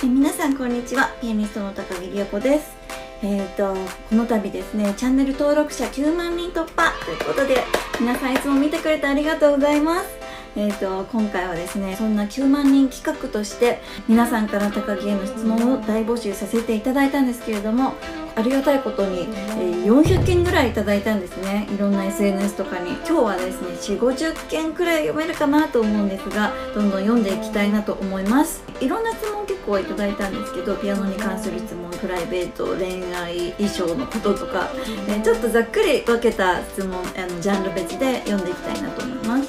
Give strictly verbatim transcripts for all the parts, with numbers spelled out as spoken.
え皆さんこんにちは、ピアニストの高木理代子です。えーとこの度ですね、チャンネル登録者きゅうまんにん突破ということで、皆さんいつも見てくれてありがとうございます。えーと今回はですね、そんなきゅうまんにん企画として皆さんから高木への質問を大募集させていただいたんですけれども、ありがたいことに、えー、よんひゃっけんぐらいいただいたんですね。いろんな エスエヌエス とかに。今日はですね、よんじゅうごじゅっけんくらい読めるかなと思うんですが、どんどん読んでいきたいなと思います。いろんな質問結構いただいたんですけど、ピアノに関する質問、プライベート、恋愛、衣装のこととか、えー、ちょっとざっくり分けた質問、あのジャンル別で読んでいきたいなと思います。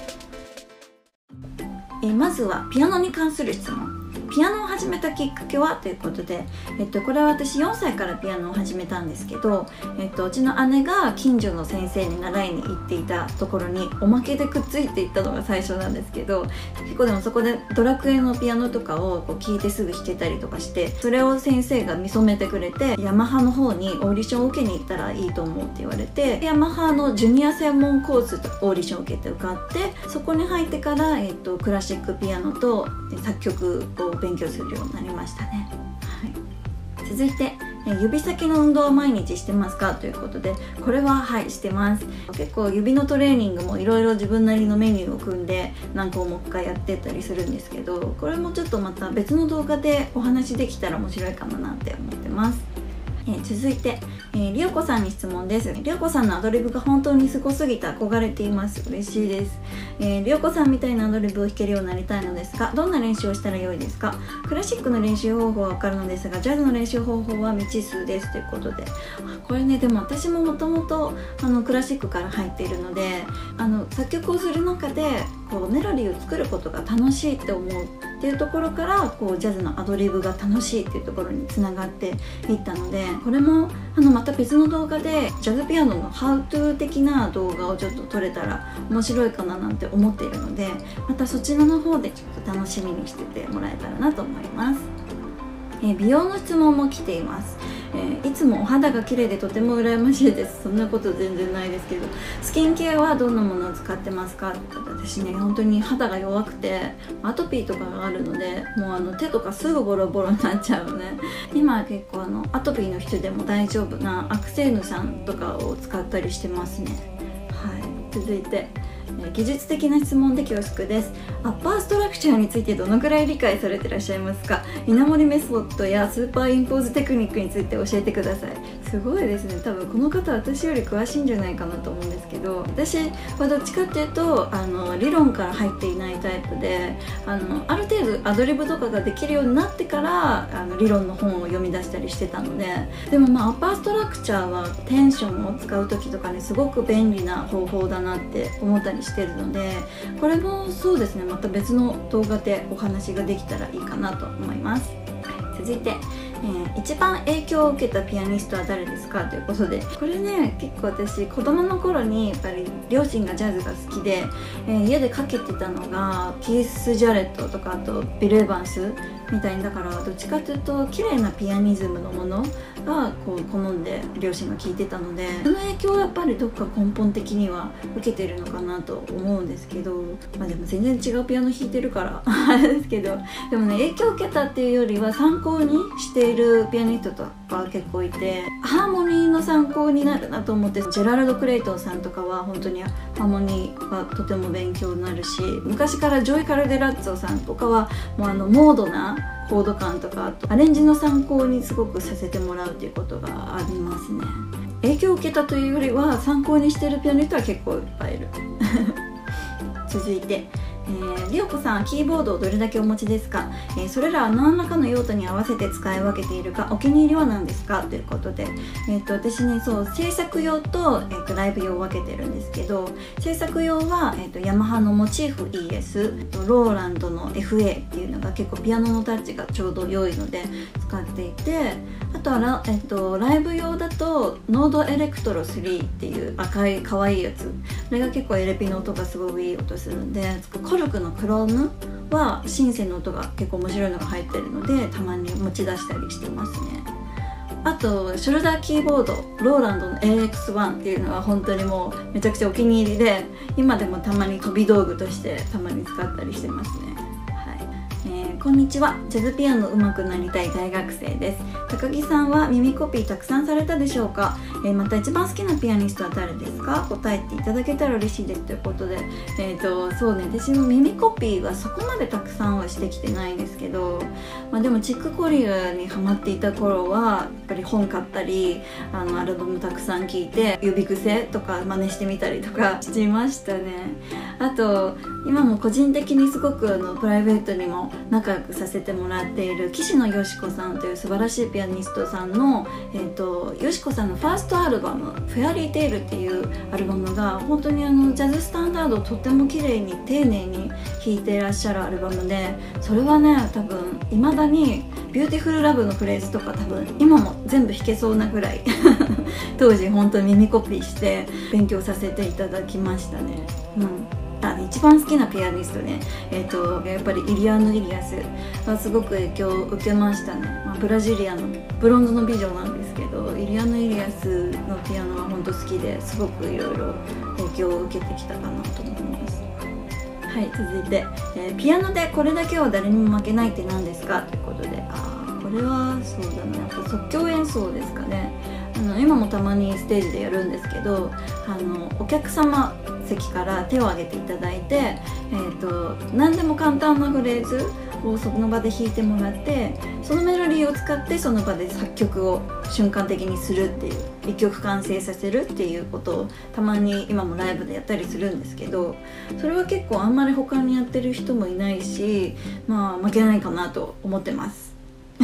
えー、まずはピアノに関する質問。ピアノを始めたきっかけはということで、えっと、これは私よんさいからピアノを始めたんですけど、えっと、うちの姉が近所の先生に習いに行っていたところにおまけでくっついていったのが最初なんですけど、結構でもそこでドラクエのピアノとかをこう聞いてすぐ弾けたりとかして、それを先生が見初めてくれて、ヤマハの方にオーディションを受けに行ったらいいと思うって言われて、ヤマハのジュニア専門コースとオーディションを受けて受かって、そこに入ってから、えっと、クラシックピアノと作曲を勉強するようになりましたね。はい、続いて指先の運動は毎日してますかということで、これははいしてます。結構指のトレーニングもいろいろ自分なりのメニューを組んで何個も一回やってったりするんですけど、これもちょっとまた別の動画でお話できたら面白いかもなって思ってます。えー、続いて、えー、りおこさんに質問です。りおこさんのアドリブが本当にすごすぎて憧れています。嬉しいです。えー、りおこさんみたいなアドリブを弾けるようになりたいのですが、どんな練習をしたらよいですか？クラシックの練習方法はわかるのですが、ジャズの練習方法は未知数ですということで、これね、でも私ももともとクラシックから入っているので、あの作曲をする中でこうメロディーを作ることが楽しいって思うっていうところから、こうジャズのアドリブが楽しいっていうところにつながっていったので、これもあのまた別の動画でジャズピアノのハウトゥー的な動画をちょっと撮れたら面白いかななんて思っているので、またそちらの方でちょっと楽しみにしててもらえたらなと思います。えー、美容の質問も来ています。えー、いつもお肌が綺麗でとても羨ましいです。そんなこと全然ないですけど、スキンケアはどんなものを使ってますか？私ね、本当に肌が弱くてアトピーとかがあるので、もうあの手とかすぐボロボロになっちゃうのね。今は結構あのアトピーの人でも大丈夫なアクセーヌさんとかを使ったりしてますね。はい、続いて技術的な質問で恐縮です。アッパーストラクチャーについてどのくらい理解されてらっしゃいますか？稲森メソッドやスーパーインポーズテクニックについて教えてください。すごいですね。多分この方私より詳しいんじゃないかなと思うんですけど、私はどっちかっていうとあの理論から入っていないタイプで、あのある程度アドリブとかができるようになってからあの理論の本を読み出したりしてたので、でもまあアッパーストラクチャーはテンションを使う時とかにすごく便利な方法だなって思ったりしてるので、これもそうですね、また別の動画でお話ができたらいいかなと思います。続いて、えー、一番影響を受けたピアニストは誰ですかということで、これね、結構私子供の頃にやっぱり両親がジャズが好きで、えー、家でかけてたのがキース・ジャレットとか、あとビル・エヴァンスみたいに、だからどっちかというと綺麗なピアニズムのものがこう好んで両親が聴いてたので、その影響はやっぱりどっか根本的には受けてるのかなと思うんですけど、まあでも全然違うピアノ弾いてるからあれですけど、でもね、影響を受けたっていうよりは参考にしているピアニストとか結構いて、ハーモニーの参考になるなと思って、ジェラルド・クレイトンさんとかは本当にハーモニーはとても勉強になるし、昔からジョイ・カルデラッツォさんとかはもうあのモードなコード感とか、あとアレンジの参考にすごくさせてもらうっていうことがありますね。影響を受けたというよりは参考にしているピアニストは結構いっぱいいる続いて、えー、りおこさんはキーボードをどれだけお持ちですか？えー、それらは何らかの用途に合わせて使い分けているか、お気に入りは何ですかということで、えー、と私ね、そう制作用と、えー、とライブ用を分けてるんですけど、制作用は、えー、とヤマハのモチーフ イーエス、ローランドの エフエー っていうのが結構ピアノのタッチがちょうど良いので使っていて、あとはラ、えー、とライブ用だとノードエレクトロスリーっていう赤い可愛いやつ、これが結構エレピの音がすごくいい音するんで、コルクのクロームはシンセの音が結構面白いのが入ってるので、たまに持ち出したりしてますね。あとショルダーキーボードローランドの エーエックスワン っていうのは本当にもうめちゃくちゃお気に入りで、今でもたまに飛び道具としてたまに使ったりしてますね。はい、ええー、こんにちは。ジャズピアノ上手くなりたい大学生です。高木さんは耳コピーたくさんされたでしょうか？えー、また一番好きなピアニストは誰ですか？答えていただけたら嬉しいですということで、えーとそうね、私も耳コピーはそこまでたくさんはしてきてないんですけど、まあ、でもチックコリアにハマっていた頃はやっぱり本買ったり、あのアルバムたくさん聴いて指癖とか真似してみたりとかしましたね。あと今も個人的にすごくあのプライベートにも仲良くさせてもらっている岸野よし子さんという素晴らしいピアニストさんの、えー、とよし子さんのファーストアルバム「フェアリーテイル」っていうアルバムが本当にあのジャズスタンダードをとっても綺麗に丁寧に弾いていらっしゃるアルバムで、それはね多分いまだに「ビューティフルラブ」のフレーズとか多分今も全部弾けそうなぐらい当時本当に耳コピーして勉強させていただきましたね。うんあ一番好きなピアニストね、えー、とやっぱりイリアノ・イリアスはすごく影響を受けましたね。まあ、ブラジリアのブロンズの美女なんですけど、イリアノ・イリアスのピアノは本当好きですごくいろいろ影響を受けてきたかなと思います。はい、続いて、えー、ピアノでこれだけは誰にも負けないって何ですかということで、あこれはそうだね、やっぱ即興演奏ですかね。あの今もたまにステージでやるんですけど、あのお客様席から手を挙げていただいて、えー、と何でも簡単なフレーズをその場で弾いてもらって、そのメロディーを使ってその場で作曲を瞬間的にするっていう、一曲完成させるっていうことをたまに今もライブでやったりするんですけど、それは結構あんまり他にやってる人もいないし、まあ負けないかなと思ってますはい、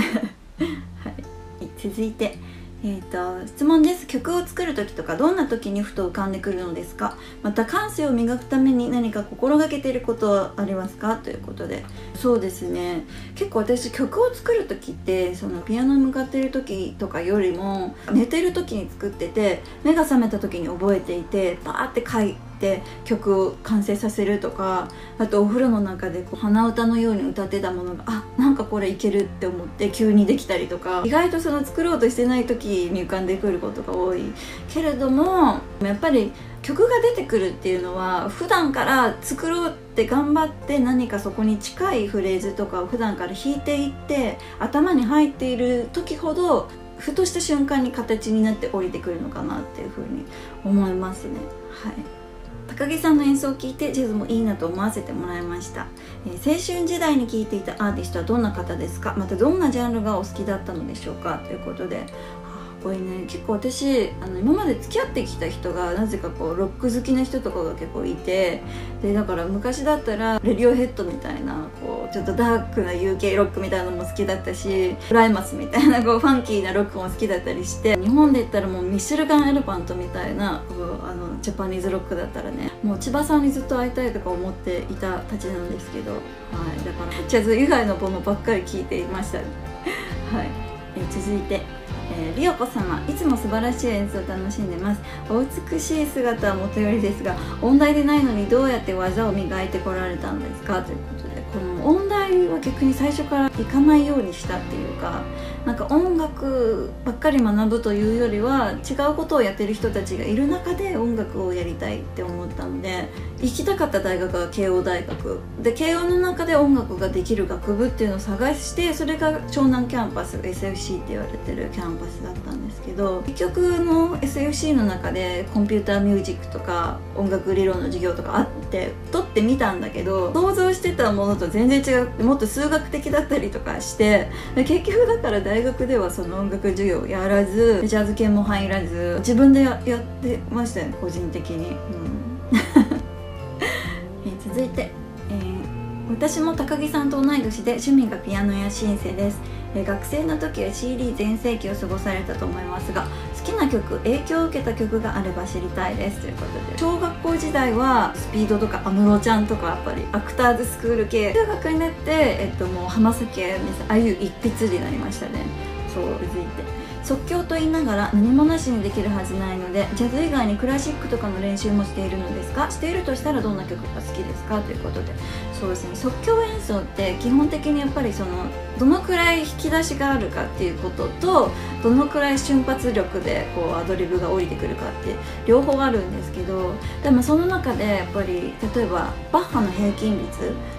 続いてえーと、質問です。曲を作る時とかどんな時にふと浮かんでくるのですか？また感性を磨くために何か心がけていることはありますか？ということで、そうですね、結構私曲を作る時ってそのピアノに向かっている時とかよりも寝てる時に作ってて、目が覚めた時に覚えていてバーって書いて曲を完成させるとか、あとお風呂の中でこう鼻歌のように歌ってたものがあなんかこれいけるって思って急にできたりとか、意外とその作ろうとしてない時に浮かんでくることが多いけれども、やっぱり曲が出てくるっていうのは普段から作ろうって頑張って何かそこに近いフレーズとかを普段から弾いていって頭に入っている時ほどふとした瞬間に形になって降りてくるのかなっていうふうに思いますね。はい、高木さんの演奏を聴いてジャズもいいなと思わせてもらいました。えー、青春時代に聴いていたアーティストはどんな方ですか？またどんなジャンルがお好きだったのでしょうか？ということで、これね結構私あの今まで付き合ってきた人がなぜかこうロック好きな人とかが結構いて、でだから昔だったらレディオヘッドみたいなこうちょっとダークな ユーケー ロックみたいなのも好きだったし、プライマスみたいなこうファンキーなロックも好きだったりして、日本で言ったらもうミッシェルガン・エレファントみたいなこうあのジャパニーズロックだったらね、もう千葉さんにずっと会いたいとか思っていたたちなんですけど、はい、だからジャズ以外のものばっかり聴いていましたねはい、え続いてえー、リオコ様、いつも素晴らしい演奏を楽しんでます。お美しい姿はもとよりですが、音大でないのにどうやって技を磨いてこられたんですか？ということで、この音大は逆に最初から行かないようにしたっていうか、なんか音楽ばっかり学ぶというよりは違うことをやってる人たちがいる中で音楽をやりたいって思ったので、行きたかった大学は慶応大学で、慶応の中で音楽ができる学部っていうのを探して、それが湘南キャンパス エスエフシー って言われてるキャンパスだったんですけど、結局の エスエフシー の中でコンピューターミュージックとか音楽理論の授業とかあって取ってみたんだけど、想像してたものと全然違う、もっと数学的だったりとかして、結局だから大学ではその音楽授業をやらず、ジャズ系も入らず自分で や, やってましたよね、個人的に、うんえ続いて、えー、私も高木さんと同い年で趣味がピアノやシンセです。えー、学生の時は シーディー 全盛期を過ごされたと思いますが、好きな曲、影響を受けた曲があれば知りたいですということで、小学校時代はスピードとか安室ちゃんとかやっぱりアクターズスクール系、中学になって、えっと、もう浜崎あゆみさん、あゆ一筆になりましたね。そう続いて即興と言いながら何もなしにできるはずないので、ジャズ以外にクラシックとかの練習もしているのですか？しているとしたらどんな曲が好きですか？ということで、そうですね、即興演奏って基本的にやっぱりそのどのくらい引き出しがあるかっていうことと、どのくらい瞬発力でこうアドリブが降りてくるかって両方あるんですけど、でもその中でやっぱり例えばバッハの平均率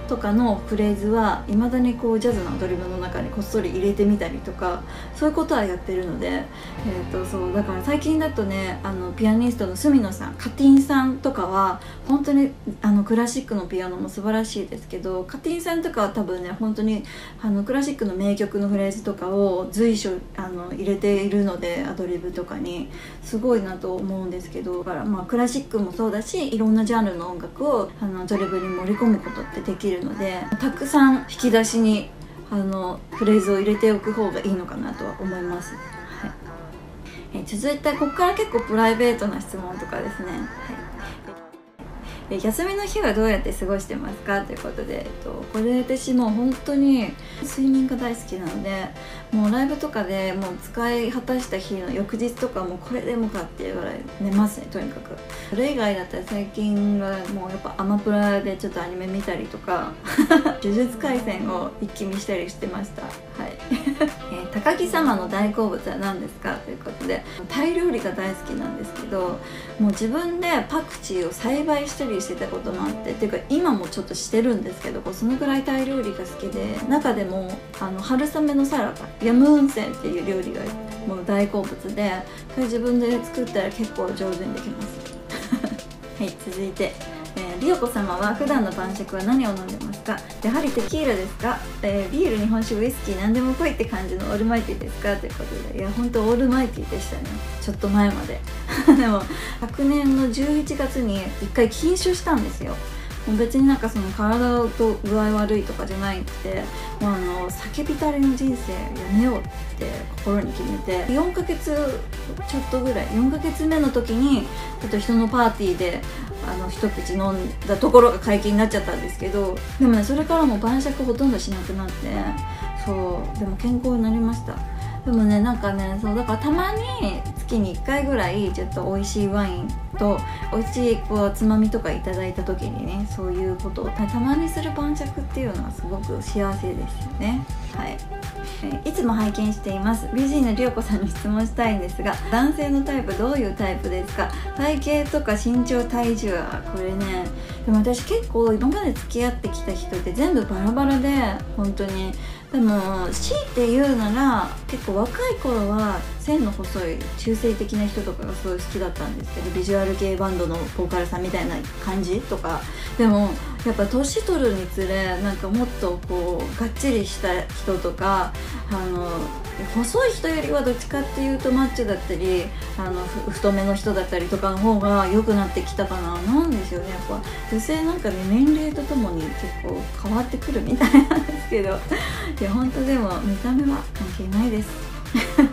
とかのフレーズはいまだにこうジャズのアドリブの中にこっそり入れてみたりとか、そういうことはやってるので、えー、とそうだから最近だとね、あのピアニストの角野さん、カティンさんとかは本当にあのクラシックのピアノも素晴らしいですけど、カティンさんとかは多分ね本当にあのクラシックの名曲のフレーズとかを随所あの入れているので、アドリブとかにすごいなと思うんですけど、だからまあクラシックもそうだし、いろんなジャンルの音楽をあのアドリブに盛り込むことってできるので、たくさん引き出しにあのフレーズを入れておく方がいいのかなとは思います。はい、え続いてここから結構プライベートな質問とかですね。はい、休みの日はどうやって過ごしてますかということで、えっと、これ私もう本当に睡眠が大好きなので、もうライブとかでもう使い果たした日の翌日とかもこれでもかっていうぐらい寝ますね、とにかく。それ以外だったら最近はもうやっぱアマプラでちょっとアニメ見たりとか呪術廻戦を一気見したりしてました。はいえー、高木様の大好物は何ですかということで、タイ料理が大好きなんですけど、もう自分でパクチーを栽培したりしてたこともあって、っていうか今もちょっとしてるんですけど、そのぐらいタイ料理が好きで、中でもあの春雨のサラダ、ヤムウンセンっていう料理がもう大好物で、これ自分で作ったら結構上手にできますはい、続いて、えー、リオコ様は普段の晩酌は何を飲んでますか？やはりテキーラですか？えー、ビール、日本酒、ウイスキー何でも来いって感じのオールマイティですか？ということで、いや本当オールマイティでしたね、ちょっと前まででも昨年のじゅういちがつにいっかい禁酒したんですよ。もう別になんかその体と具合悪いとかじゃなくて、もうあの酒浸りの人生やめようって心に決めて、よんかげつちょっとぐらい、よんかげつめの時にちょっと人のパーティーであの一口飲んだところが解禁になっちゃったんですけど、でもねそれからもう晩酌ほとんどしなくなって、そうでも健康になりました。でもねなんかね、そうだからたまに月にいっかいぐらいちょっと美味しいワインと美味しいこうつまみとかいただいた時にね、そういうことを た, たまにする晩酌っていうのはすごく幸せですよね。はい、えー、いつも拝見しています。美人のりおこさんに質問したいんですが、男性のタイプどういうタイプですか？体型とか身長、体重はこれね、でも私結構今まで付き合ってきた人って全部バラバラで、本当にでも強いて言うなら結構若い頃は線の細い中性的な人とかがすごい好きだったんですけど、ビジュアル系バンドのボーカルさんみたいな感じとか。でもやっぱ年取るにつれなんかもっとこうがっちりした人とか、あの細い人よりはどっちかっていうとマッチョだったり、あの太めの人だったりとかの方が良くなってきたかな。なんですよね、やっぱ女性なんかね年齢とともに結構変わってくるみたいなんですけど、いや本当でも見た目は関係ないですはい、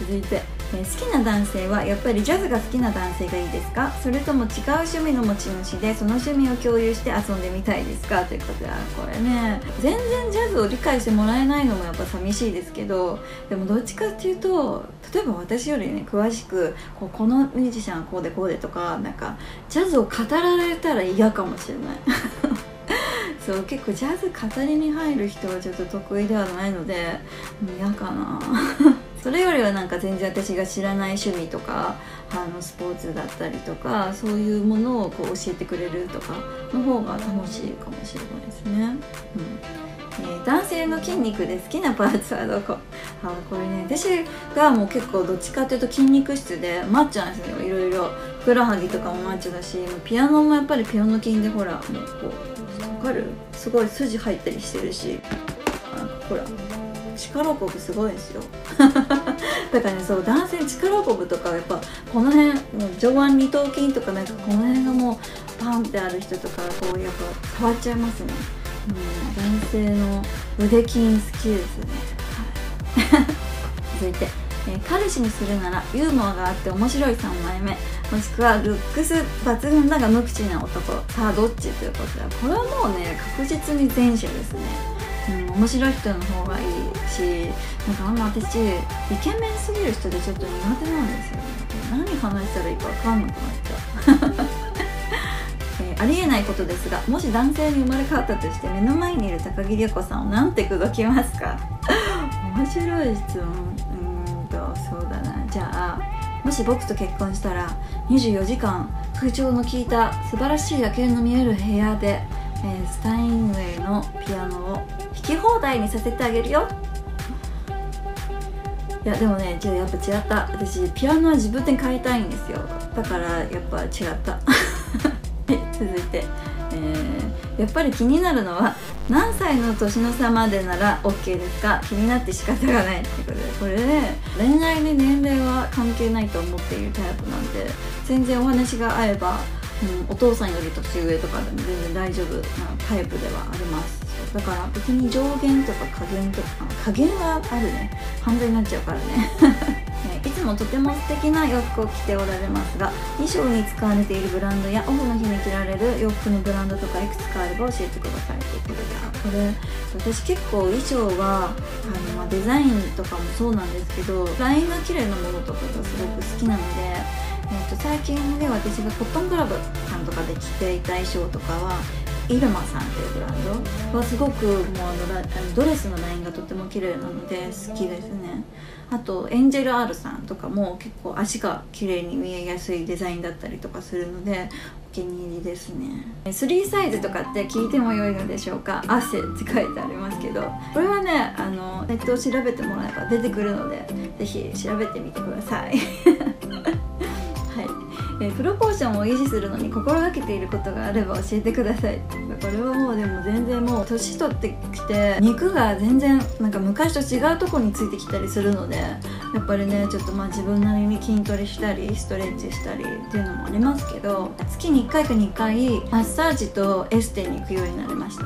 続いて、えー、好きな男性はやっぱりジャズが好きな男性がいいですか？それとも違う趣味の持ち主でその趣味を共有して遊んでみたいですか？ということで、これね全然ジャズを理解してもらえないのもやっぱ寂しいですけど、でもどっちかっていうと、例えば私よりね詳しくこうこのミュージシャンはこうでこうでとか、なんかジャズを語られたら嫌かもしれないそう結構ジャズ語りに入る人はちょっと得意ではないので嫌かなそれよりはなんか全然私が知らない趣味とか、あのスポーツだったりとかそういうものをこう教えてくれるとかの方が楽しいかもしれないですね。うん、えー、男性の筋肉で好きなパーツはどこ？あ、これね私がもう結構どっちかっていうと筋肉質でマッチョなんですよ。いろいろふくらはぎとかもマッチョだし、ピアノもやっぱりピアノ筋でほらもうこうわかる？すごい筋入ったりしてるし、あほら力こぶすごいですよだからね、そう男性力こぶとかやっぱこの辺もう上腕二頭筋とかなんかこの辺がもうパンってある人とかこうやっぱ触っちゃいますね。うん、男性の腕筋好きですね、はい、続いて、えー、彼氏にするならユーモアがあって面白いさんまいめ、もしくはルックス抜群だが無口な男、さあどっちということで、これはもうね確実に前者ですね。うん、面白い人の方がいいし、なんかあんま私イケメンすぎる人でちょっと苦手なんですよね。何話したらいいか分かんなくなっちゃうえー、ありえないことですが、もし男性に生まれ変わったとして目の前にいる高木里子さんをなんて口説きますか面白い質問。うーんとそうだな、じゃあもし僕と結婚したらにじゅうよじかん空調の効いた素晴らしい夜景の見える部屋で、えー、スタインウェイのピアノを弾き放題にさせてあげるよ。いやでもね、じゃあやっぱ違った。私ピアノは自分で買いたいんですよ。だからやっぱ違ったはい、続いて、えー、やっぱり気になるのは何歳の年の差までなら オーケー ですか。気になって仕方がないってことで、これね、恋愛で年齢は関係ないと思っているタイプなんで、全然お話が合えば、うん、お父さんより年上とかでも全然大丈夫なタイプではあります。だから別に上限とか下限とか、下限はあるね、犯罪になっちゃうからねいつもとても素敵な洋服を着ておられますが、衣装に使われているブランドやオフの日に着られる洋服のブランドとかいくつかあれば教えてくださいということで、これ私結構衣装はあの、まあ、デザインとかもそうなんですけど、ラインが綺麗なものとかがすごく好きなので、えー、と最近で私がコットンクラブさんとかで着ていた衣装とかはイルマさんっていうブランドはすごくもうあのあのドレスのラインがとても綺麗なので好きですね。あとエンジェル R さんとかも結構足が綺麗に見えやすいデザインだったりとかするのでお気に入りですね。スリーサイズとかって聞いても良いのでしょうか。汗って書いてありますけど、これはね、あのネットを調べてもらえば出てくるのでぜひ調べてみてくださいえー、プロポーションを維持するのに心がけていることがあれば教えてください。これはもうでも全然もう年取ってきて肉が全然なんか昔と違うとこについてきたりするので、やっぱりねちょっとまあ自分なりに筋トレしたりストレッチしたりっていうのもありますけど、月にいっかいかにかいマッサージとエステに行くようになりました。うん、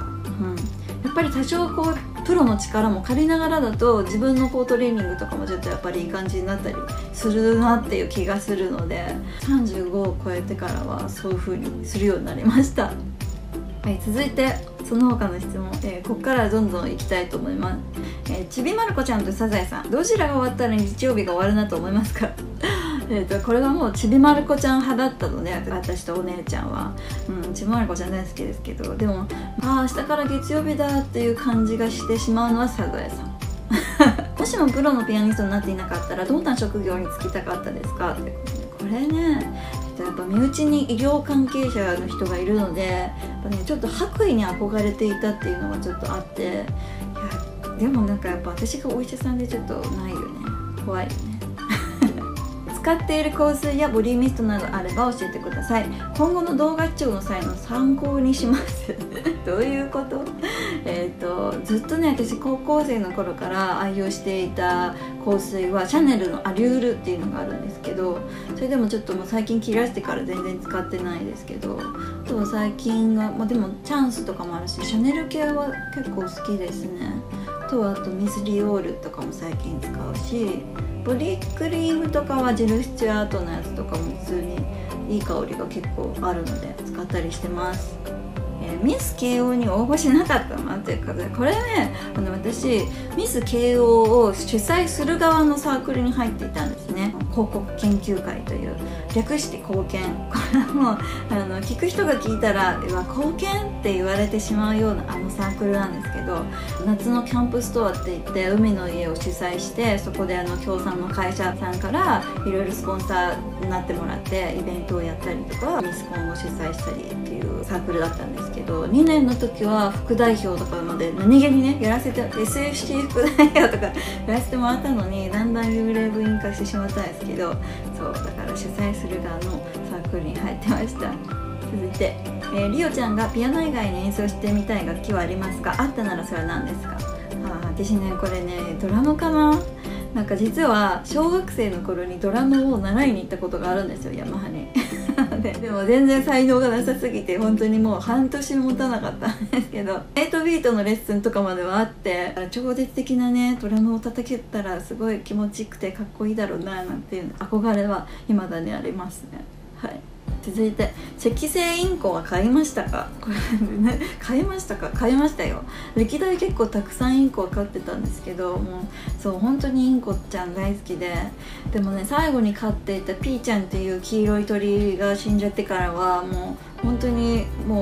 やっぱり多少こうプロの力も借りながらだと自分のこうトレーニングとかもちょっとやっぱりいい感じになったりするなっていう気がするので、さんじゅうごを超えてからはそういう風にするようになりました。はい、続いてその他の質問、えー、ここからどんどんいきたいと思います。えー、ちびまる子ちゃんとサザエさん、どちらが終わったら日曜日が終わるなと思いますかえとこれはもうちびまる子ちゃん派だったので、私とお姉ちゃんは、うん、ちびまる子ちゃん大好きですけど、でもああ明日から月曜日だっていう感じがしてしまうのはサザエさんもしもプロのピアニストになっていなかったらどんな職業に就きたかったですかってことで、これねやっぱ身内に医療関係者の人がいるので、やっぱねちょっと白衣に憧れていたっていうのがちょっとあって、いやでもなんかやっぱ私がお医者さんでちょっとないよね、怖いよね使っている香水やボディミストなどあれば教えてください。今後の動画視聴の際の参考にしますどういうことえっとずっとね私高校生の頃から愛用していた香水はシャネルのアリュールっていうのがあるんですけど、それでもちょっともう最近切らしてから全然使ってないですけど、あとは最近は、まあ、でもチャンスとかもあるしシャネル系は結構好きですね。あとはあとミスリオールとかも最近使うし、ボディクリームとかはジル・スチュアートのやつとかも普通にいい香りが結構あるので使ったりしてます。えー、ミス慶応に応募しなかったなということで、これねあの私ミス慶応を主催する側のサークルに入っていたんですね。広告研究会という略して貢献、これはもうあの聞く人が聞いたらうわ貢献って言われてしまうようなあのサークルなんですけど、夏のキャンプストアって言って海の家を主催して、そこであの協賛の会社さんからいろいろスポンサーになってもらってイベントをやったりとかミスコンを主催したりっていうサークルだったんですけど、にねんの時は副代表とかまで何気にねやらせて エスエフシー 副代表とかやらせてもらったのに、だんだん幽霊部員化してしまったんですけど、そうだから主催する側のサークルに入ってました。続いて、えー、リオちゃんがピアノ以外に演奏してみたい楽器はありますか？あったならそれは何ですか？あ、私ねこれねドラムかな。なんか実は小学生の頃にドラムを習いに行ったことがあるんですよ、ヤマハにで, でも全然才能がなさすぎて本当にもう半年持たなかったんですけど、エイトビートのレッスンとかまではあって、超絶的なねドラムを叩けたらすごい気持ちよくてかっこいいだろうななんていう憧れは未だにありますね。はい、続いて赤星インコは買いましたか？これね買いましたか？買いましたよ。歴代結構たくさんインコは飼ってたんですけど、もうそう本当にインコちゃん大好きで、でもね最後に飼っていたピーちゃんっていう黄色い鳥が死んじゃってからはもう本当にも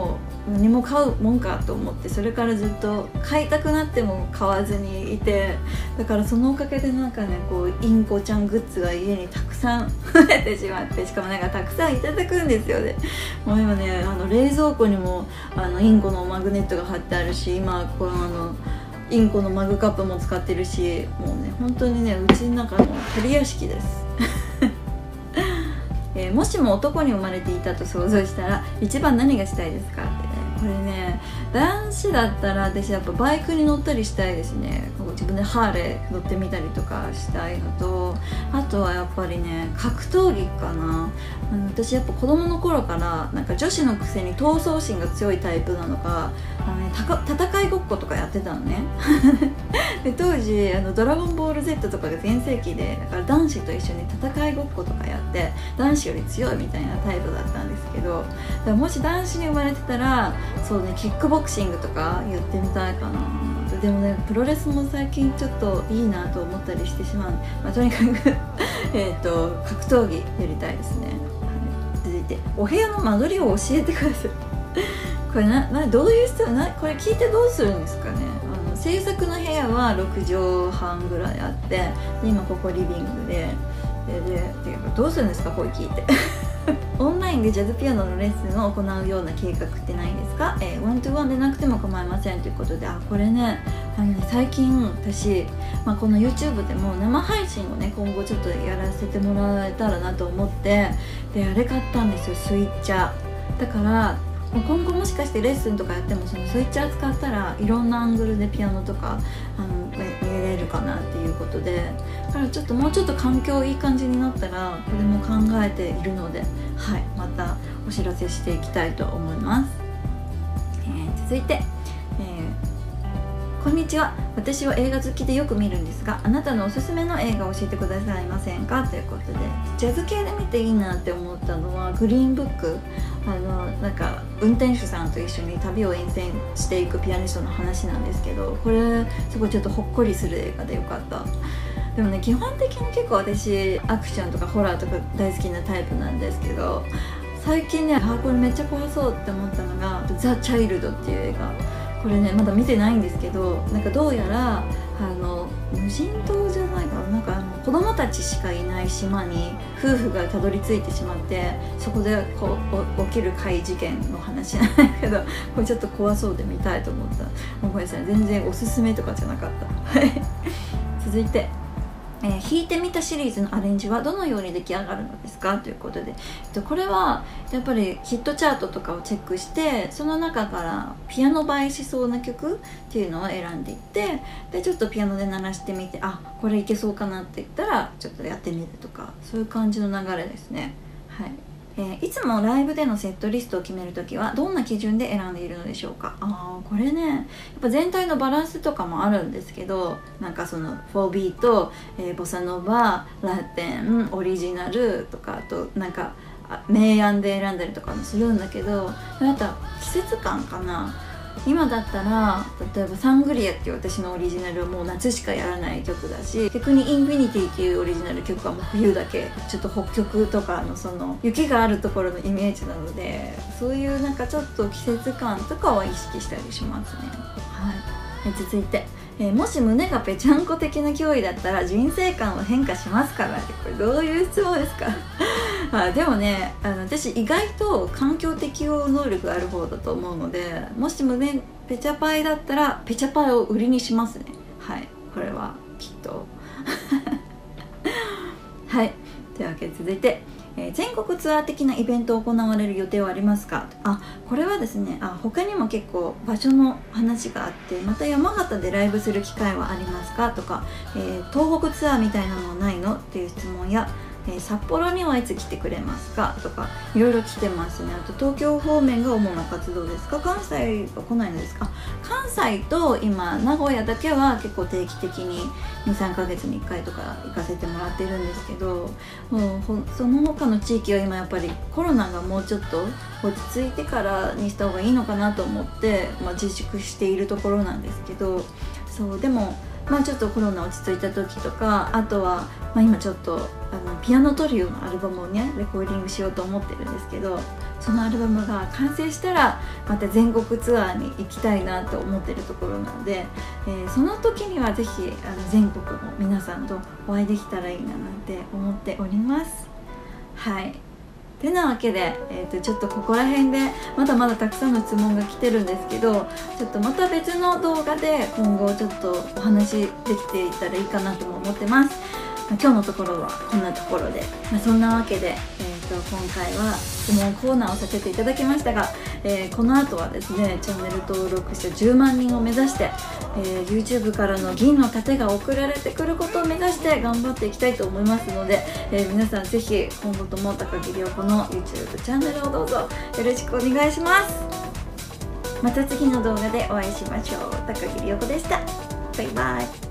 何も買うもんかと思って、それからずっと買いたくなっても買わずにいて、だからそのおかげでなんかねこうインコちゃんグッズが家にたくさん増えてしまって、しかもなんかたくさんいただくんですよね。もう今ねあの冷蔵庫にもあのインコのマグネットが貼ってあるし、今このあのインコのマグカップも使ってるし、もうね本当にねうちの中の鳥屋敷ですえー、もしも男に生まれていたと想像したら一番何がしたいですかってね。これね男子だったら私やっぱバイクに乗ったりしたいですね。こう自分でハーレー乗ってみたりとかしたいのと、あとはやっぱりね格闘技かな。あの私やっぱ子供の頃からなんか女子のくせに闘争心が強いタイプなのか、あの、ね、たか戦いごっことかやってたのねで当時あのドラゴンボール Z とかが全盛期で、だから男子と一緒に戦いごっことかやって男子より強いみたいなタイプだったんですけど、だからもし男子に生まれてたらそうねキックボクシングとかやってみたいかな。でもねプロレスも最近ちょっといいなと思ったりしてしまう、まあ、とにかくえと格闘技やりたいですね、はい、続いてお部屋の間取りを教えてくださいこれななどういう人なこれ聞いてどうするんですかね。あの制作の部屋はろくじょうはんぐらいあって、で今ここリビングでででどうするんですかこれ聞いてオンラインでジャズピアノのレッスンを行うような計画ってないですか。えー、ワントゥワンでなくても構いませんということで、あこれねあのね最近私、まあ、この YouTube でも生配信をね今後ちょっとやらせてもらえたらなと思って、であれ買ったんですよ、スイッチャー。だから今後もしかしてレッスンとかやってもそのスイッチャー使ったらいろんなアングルでピアノとかあの見れるかなっていうことで、だからちょっともうちょっと環境いい感じになったらこれも考えているので、はい、またお知らせしていきたいと思います。えー、続いて、えー、こんにちは。私は映画好きでよく見るんですが、あなたのおすすめの映画を教えてくださいませんかということで、ジャズ系で見ていいなって思ったのはグリーンブック。あのなんか運転手さんと一緒に旅を遠征していくピアニストの話なんですけど、これすごいちょっとほっこりする映画でよかった。でもね基本的に結構私アクションとかホラーとか大好きなタイプなんですけど、最近ねあこれめっちゃ怖そうって思ったのがザ・チャイルドっていう映画。これねまだ見てないんですけど、なんかどうやらあの無人島じゃないかな、なんかあの子供たちしかいない島に夫婦がたどり着いてしまって、そこでこう起きる怪事件の話なんだけど、これちょっと怖そうで見たいと思った。もうごめんなさい、全然おすすめとかじゃなかった続いて、えー、弾いてみたシリーズのアレンジはどのように出来上がるのですかということで、えっと、これはやっぱりヒットチャートとかをチェックして、その中からピアノ映えしそうな曲っていうのを選んでいって、でちょっとピアノで鳴らしてみて、あこれいけそうかなって言ったらちょっとやってみるとか、そういう感じの流れですね。はい。えー、いつもライブでのセットリストを決めるときはどんな基準で選んでいるのでしょうか。あーこれねやっぱ全体のバランスとかもあるんですけど、なんかそのフォービート、えー、ボサノバ、ラテン、オリジナルとか、あとなんか明暗で選んだりとかもするんだけど、あと季節感かな。今だったら例えばサングリアっていう私のオリジナルはもう夏しかやらない曲だし、逆にインフィニティっていうオリジナル曲はもう冬だけ、ちょっと北極とかのその雪があるところのイメージなので、そういうなんかちょっと季節感とかは意識したりしますね。はい。続いて、えー、もし胸がぺちゃんこ的な脅威だったら人生観は変化しますかね。これどういう質問ですかあでもねあの私意外と環境適応能力がある方だと思うので、もし胸ペチャパイだったらペチャパイを売りにしますね。はい、これはきっとはい、というわけで続いて、えー、全国ツアー的なイベントを行われる予定はありますか。あこれはですね、あ他にも結構場所の話があって、また山形でライブする機会はありますかとか、えー、東北ツアーみたいなのはないのっていう質問や、えー、札幌にはいつ来てくれますかとかいろいろ来てますね。あと東京方面が主な活動ですか、関西は来ないのですか。関西と今名古屋だけは結構定期的ににさんかげつにいっかいとか行かせてもらってるんですけど、もうほその他の地域は今やっぱりコロナがもうちょっと落ち着いてからにした方がいいのかなと思って、まあ、自粛しているところなんですけど、そうでもまあちょっとコロナ落ち着いた時とか、あとは、まあ、今ちょっとあのピアノトリオのアルバムをねレコーディングしようと思ってるんですけど、 そのアルバムが完成したらまた全国ツアーに行きたいなと思ってるところなので、えー、その時にはぜひあの全国の皆さんとお会いできたらいいななんて思っております。はいてなわけで、えー、とちょっとここら辺でまだまだたくさんの質問が来てるんですけど、ちょっとまた別の動画で今後ちょっとお話できていたらいいかなとも思ってます。まあ、今日のところはこんなところで、まあ、そんなわけで、えー、と今回は質問コーナーをさせていただきましたが、えー、この後はですねチャンネル登録者じゅうまんにんを目指して、えー、YouTube からの銀の盾が送られてくることを目指して頑張っていきたいと思いますので、えー、皆さんぜひ今後とも高木涼子の YouTube チャンネルをどうぞよろしくお願いします。また次の動画でお会いしましょう。高木涼子でした。バイバイ。